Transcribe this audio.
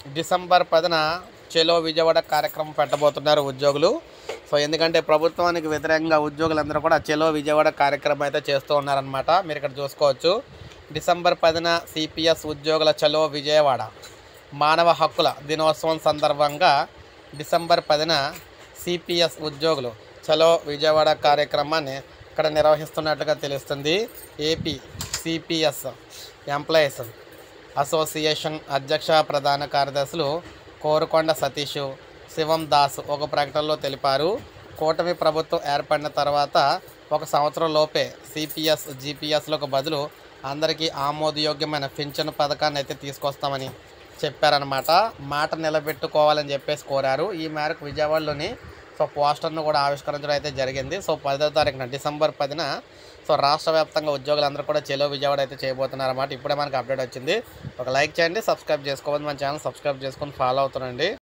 December 10న చలో విజయవాడ కార్యక్రమం పెట్టబోతున్నారు ఉద్యోగులు. సో ఎందుకంటే ప్రభుత్వానికి వ్యతిరేకంగా ఉద్యోగులందరూ కూడా చలో విజయవాడ కార్యక్రమం అయితే చేస్తూ ఉన్నారనమాట. మీరు ఇక్కడ చూసుకోవచ్చు. డిసెంబర్ 10న సిపిఎస్ ఉద్యోగుల చలో విజయవాడ మానవ హక్కుల దినోత్సవం సందర్భంగా డిసెంబర్ 10న సిపిఎస్ ఉద్యోగులు చలో విజయవాడ కార్యక్రమాన్ని ఇక్కడ నిర్వహిస్తున్నట్లుగా తెలుస్తుంది. ఏపీ సిపిఎస్ ఎంప్లాయీస్ అసోసియేషన్ అధ్యక్ష ప్రధాన కార్యదర్శులు కోరుకొండ సతీష్, శివం దాస్ ఒక ప్రకటనలో తెలిపారు. కూటమి ప్రభుత్వం ఏర్పడిన తర్వాత 1 సంవత్సరం లోపే సిపిఎస్ జిపిఎస్లకు బదులు అందరికీ ఆమోదయోగ్యమైన పింఛను పథకాన్ని అయితే తీసుకొస్తామని చెప్పారనమాట. మాట నిలబెట్టుకోవాలని చెప్పేసి కోరారు. ఈ మేరకు విజయవాడలోని పోస్టర్ను కూడా ఆవిష్కరించడం అయితే జరిగింది. 10వ తారీఖున డిసెంబర్ 10న రాష్ట్ర వ్యాప్తంగా ఉద్యోగులందరూ కూడా చలో విజయవాడ అయితే చేయబోతున్నారన్నమాట. ఇప్పుడే మనకు అప్డేట్ వచ్చింది. ఒక లైక్ చేయండి, సబ్స్క్రైబ్ చేసుకోవాలి, మన ఛానల్ సబ్స్క్రైబ్ చేసుకొని ఫాలో అవుతానండి.